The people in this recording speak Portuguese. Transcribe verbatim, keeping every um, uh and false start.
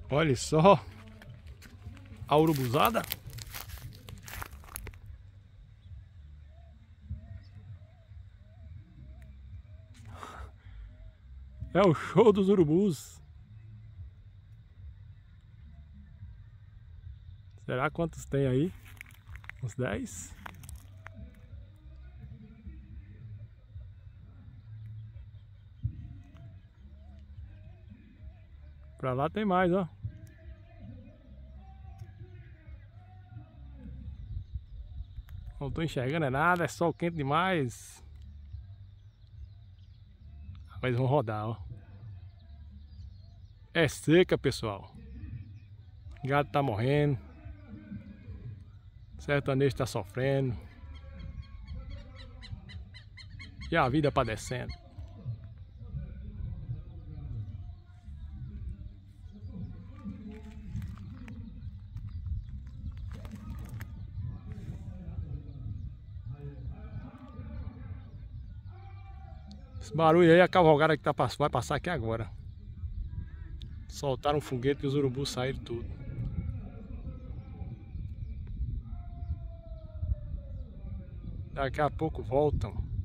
Olha só a urubuzada. É o show dos urubus. Será quantos tem aí? Uns dez? Pra lá tem mais, ó. Não tô enxergando é nada, é sol quente demais. Mas vão rodar, ó. É seca, pessoal. Gado tá morrendo. Sertanejo tá sofrendo. E a vida padecendo. Esse barulho aí, a cavalgada que tá, vai passar aqui agora. Soltaram um foguete e os urubus saíram tudo. Daqui a pouco voltam.